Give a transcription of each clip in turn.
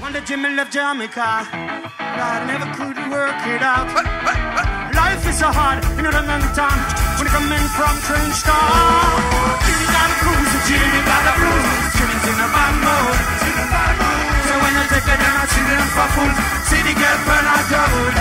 When the Jimmy left Jamaica, I never could work it out. Life is so hard in a London town when you come in from Trench Town. Jimmy got a blues, Jimmy got a blues. Jimmy's in a bad mood. So when I take it down, I see them for fools. See the girl burn out the wood.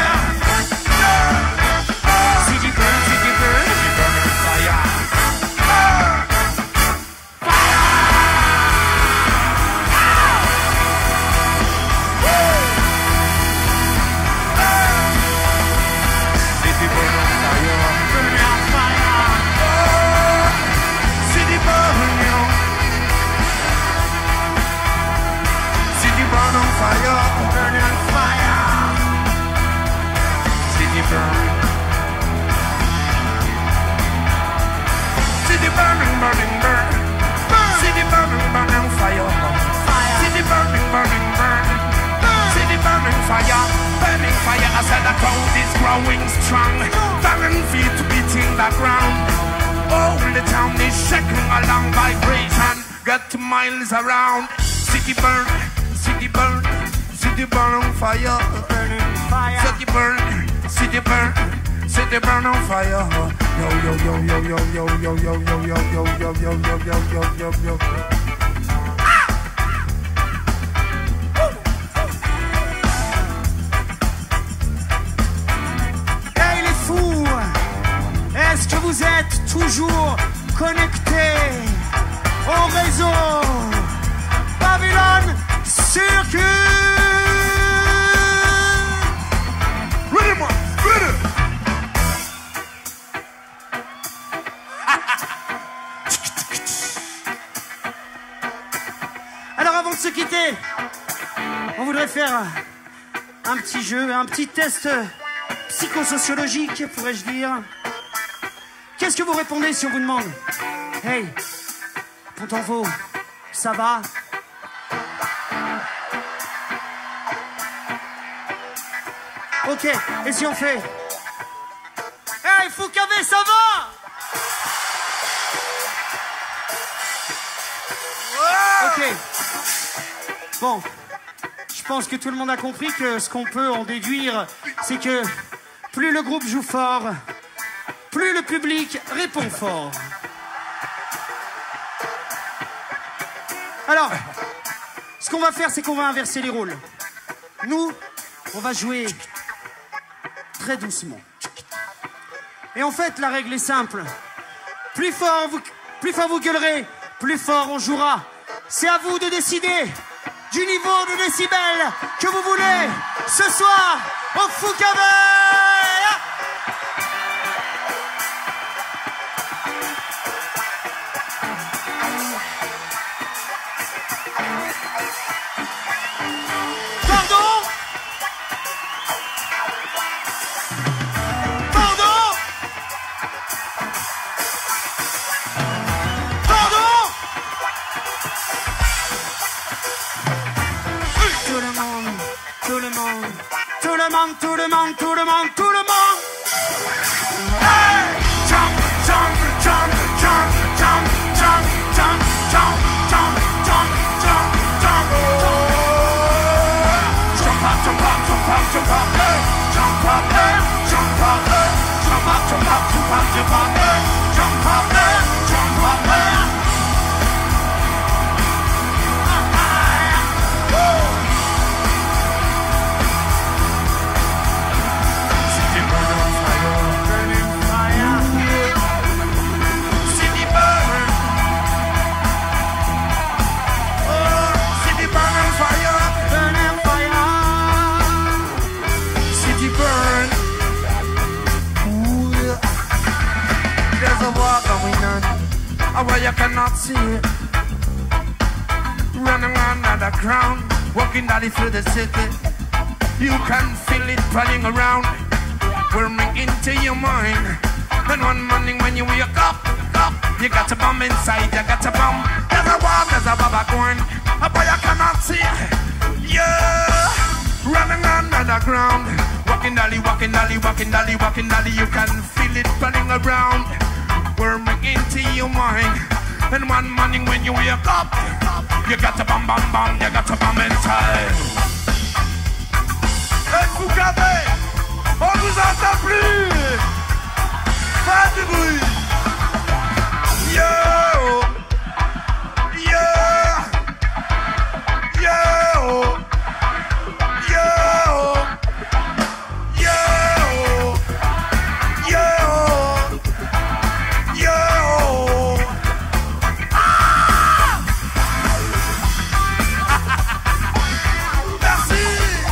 City burn, fire. Growing strong, 1,000 feet beating the ground. Oh, the town is shaking along vibration. Got 2 miles around. City burn, city burn, city burn on fire. City burn, city burn, city burn on fire. Yo yo yo yo yo yo yo yo yo yo yo yo yo yo yo yo yo. Est-ce que vous êtes toujours connectés au réseau Babylone Circuit? Ready, ready. Alors avant de se quitter, on voudrait faire un petit jeu, un petit test psychosociologique, pourrais-je dire. Qu'est-ce que vous répondez si on vous demande Hey, Pont-en-Vaux, ça va? Ok, et si on fait Hey, Foucavé, ça va? Ok. Bon, je pense que tout le monde a compris que ce qu'on peut en déduire, c'est que plus le groupe joue fort, plus le public répond fort. Alors, ce qu'on va faire, c'est qu'on va inverser les rôles. Nous, on va jouer très doucement. Et en fait, la règle est simple. Plus fort vous gueulerez, plus fort on jouera. C'est à vous de décider du niveau de décibels que vous voulez ce soir au Foucavé. Tout le monde. Hey! Jump, jump, jump, jump, jump, jump, jump, jump, jump, jump, jump, jump. Jump up, jump up, jump up, jump up, hey! Jump up, hey! Jump up, hey! Jump up, jump up, jump up, jump up, hey! Jump up, hey! Jump up, hey! Where you cannot see it. Running under the ground, walking daddy through the city. You can feel it running around, whirling into your mind. Then one morning when you wake up, you got a bomb inside, you got a bomb. There's a war, there's a baba going. Where you cannot see it. Yeah, running under the ground, walking dolly, walking dolly, walking dolly, walking dolly. You can feel it running around, whirling into your mind. And one morning when you wake up, you got to bam bam bam, you got to bam in time. Êtes-vous gavés? On vous entend plus. Pas de bruit. Yo, yo, yo, yo, yo, yo, yo. Merci.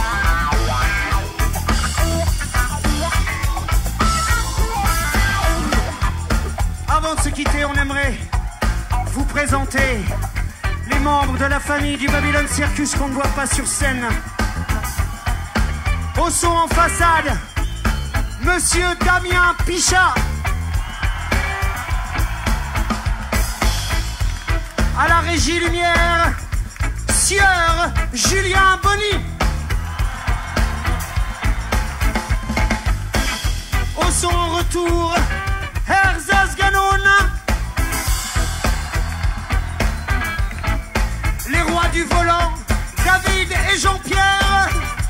Avant de se quitter, on aimerait vous présenter les membres de la famille du Babylon Circus qu'on ne voit pas sur scène. Au son en façade, Monsieur Damien Pichat. À la régie lumière, Sieur Julien Bonny. Au son en retour, Herzaz Ganon. Les rois du volant, David et Jean-Pierre.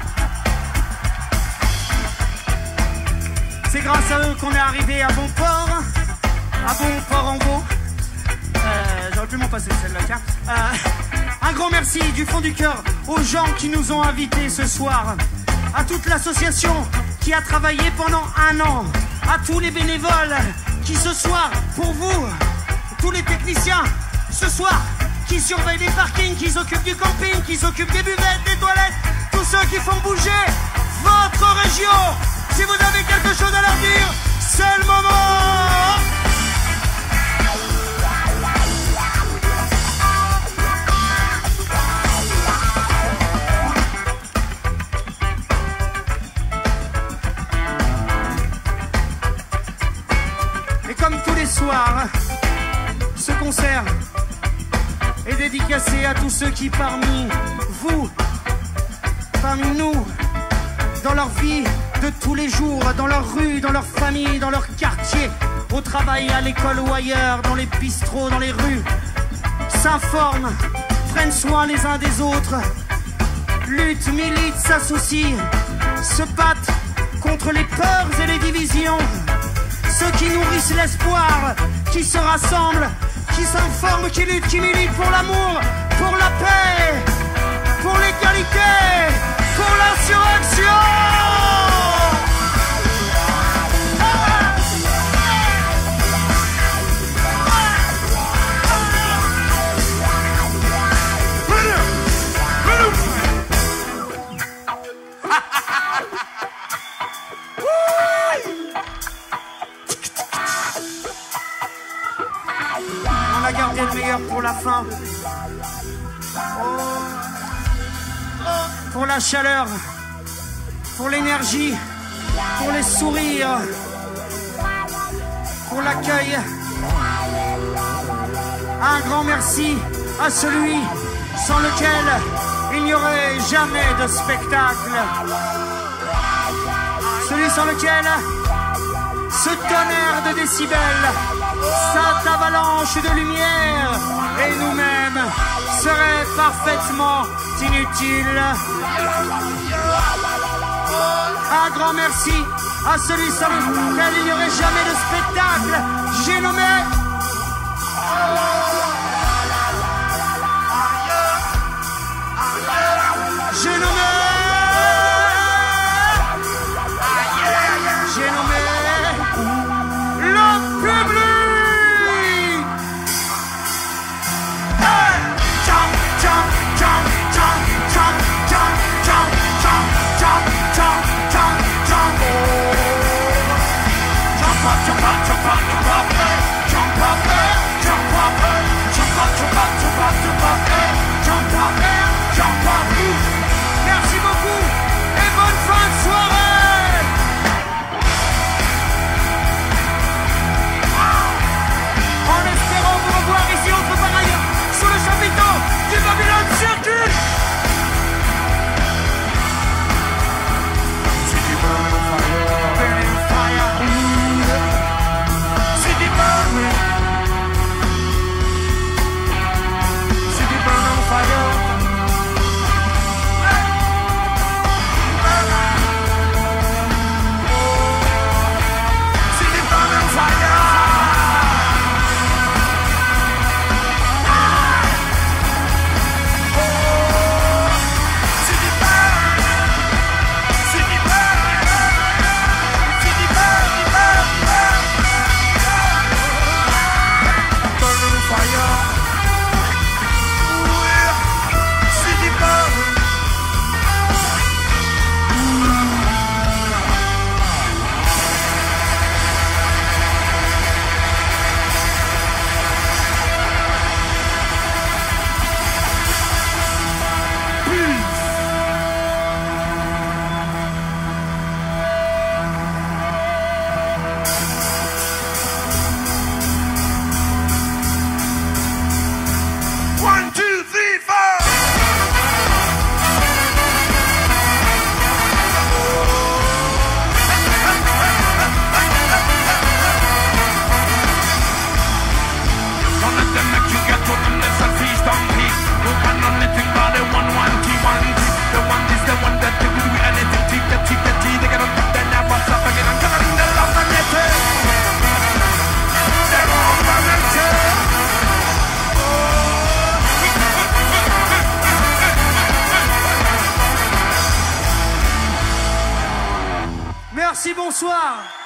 C'est grâce à eux qu'on est arrivé à bon port en beau. J'aurais pu m'en passer celle-là, tiens. Un grand merci du fond du cœur aux gens qui nous ont invités ce soir, à toute l'association qui a travaillé pendant 1 an, à tous les bénévoles qui ce soir, pour vous, tous les techniciens, ce soir, qui surveillent les parkings, qui s'occupent du camping, qui s'occupent des buvettes, des toilettes, tous ceux qui font bouger votre région. Si vous avez quelque chose à leur dire, c'est le moment. Et comme tous les soirs, ce concert est dédicacé à tous ceux qui parmi vous, parmi nous, dans leur vie de tous les jours, dans leur rue, dans leur famille, dans leur quartier, au travail, à l'école ou ailleurs, dans les bistrots, dans les rues, s'informent, prennent soin les uns des autres, luttent, militent, s'associent, se battent contre les peurs et les divisions, ceux qui nourrissent l'espoir, qui se rassemblent, qui s'informent, qui luttent, qui militent pour l'amour, pour la paix, pour l'égalité, pour l'insurrection. On a gardé le meilleur pour la fin. Pour la chaleur, pour l'énergie, pour les sourires, pour l'accueil. Un grand merci à celui sans lequel il n'y aurait jamais de spectacle. Celui sans lequel ce tonnerre de décibels, cette avalanche de lumière et nous-mêmes seraient parfaitement inutiles. Un grand merci à celui sans lequel il n'y aurait jamais de spectacle. J'ai nommé... J'ai nommé... le public. Jump, jump, jump, jump, jump, jump, jump, jump, jump, jump, jump, jump, jump, jump up, jump up, jump up, jump up. bonsoir.